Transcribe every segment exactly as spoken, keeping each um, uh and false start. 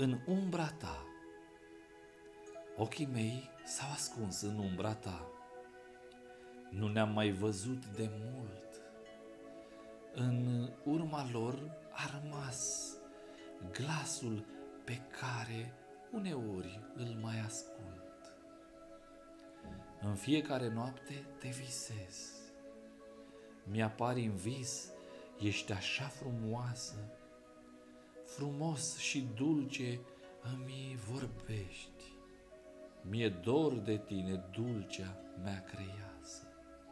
în umbra ta. Ochii mei s-au ascuns în umbra ta. Nu ne-am mai văzut de mult. În urma lor a rămas glasul pe care uneori îl mai ascult. În fiecare noapte te visez. Mi-apari în vis, ești așa frumoasă, frumos și dulce îmi vorbești. Mi-e dor de tine, dulcea mea creiasă.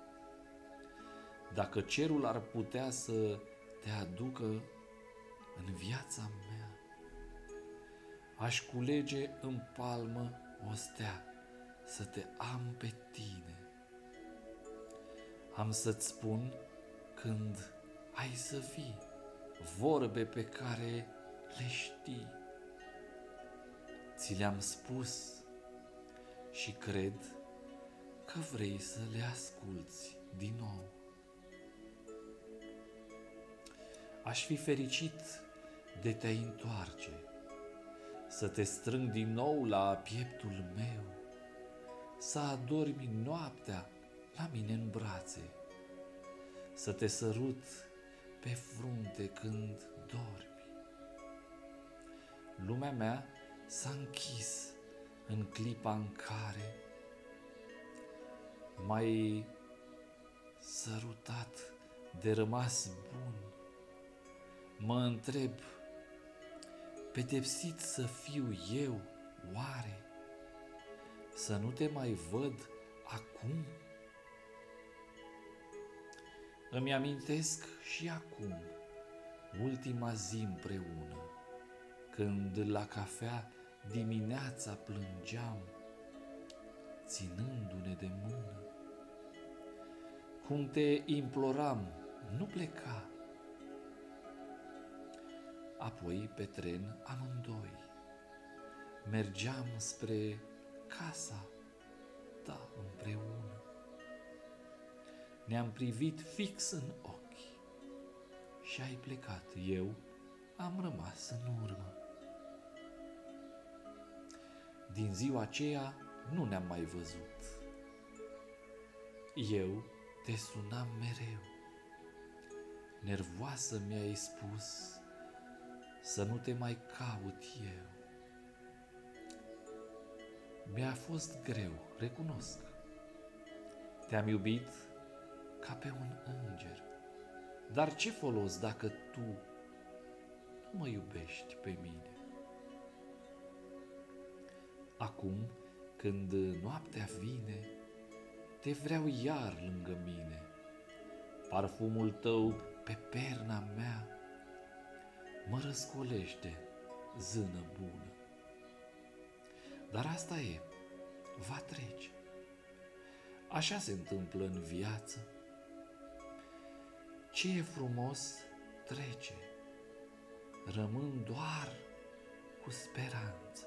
Dacă cerul ar putea să te aducă în viața mea, aș culege în palmă o stea să te am pe tine. Am să-ți spun când ai să vii vorbe pe care le știi. Ți le-am spus și cred că vrei să le asculți din nou. Aș fi fericit de te întoarce, să te strâng din nou la pieptul meu, să adormi noaptea la mine în brațe, să te sărut pe frunte când dormi. Lumea mea s-a închis în clipa în care m-ai sărutat de rămas bun. Mă întreb, pedepsit să fiu eu, oare? Să nu te mai văd acum? Îmi amintesc și acum ultima zi împreună, când la cafea dimineața plângeam, ținându-ne de mână. Cum te imploram, nu pleca. Apoi pe tren amândoi mergeam spre casa ta împreună. Ne-am privit fix în ochi și ai plecat. Eu am rămas în urmă. Din ziua aceea nu ne-am mai văzut. Eu te sunam mereu. Nervoasă mi-ai spus să nu te mai caut eu. Mi-a fost greu, recunosc. Te-am iubit ca pe un înger. Dar ce folos dacă tu nu mă iubești pe mine? Acum, când noaptea vine, te vreau iar lângă mine. Parfumul tău pe perna mea mă răscolește, zână bună. Dar asta e, va trece. Așa se întâmplă în viață. Ce e frumos trece. Rămân doar cu speranță.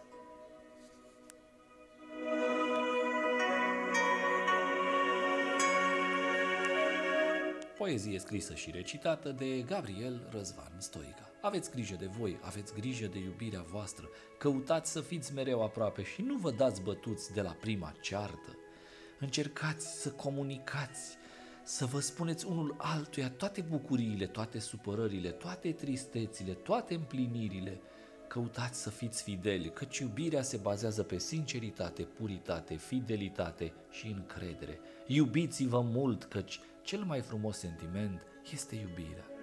Poezie scrisă și recitată de Gabriel Răzvan Stoica. Aveți grijă de voi, aveți grijă de iubirea voastră, căutați să fiți mereu aproape și nu vă dați bătuți de la prima ceartă. Încercați să comunicați, să vă spuneți unul altuia toate bucuriile, toate supărările, toate tristețile, toate împlinirile. Căutați să fiți fideli, căci iubirea se bazează pe sinceritate, puritate, fidelitate și încredere. Iubiți-vă mult, căci cel mai frumos sentiment este iubirea.